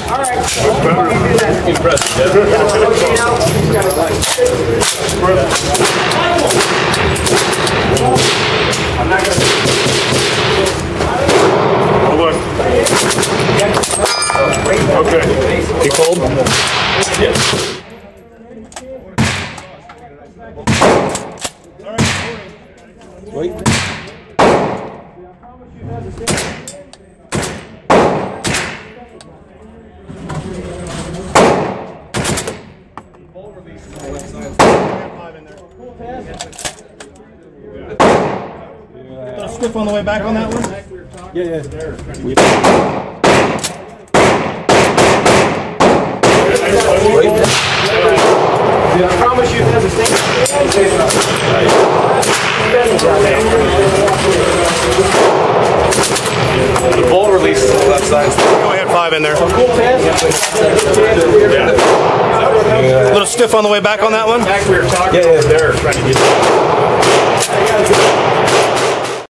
Impressive, I'm not going to... Okay. You cold? Yes. Wait. Stiff on the way back on that one? Yeah. I promise you there's a thing. The bolt release is on the left side. Go ahead, 5 in there. A little stiff on the way back on that one? Yeah. There, trying to get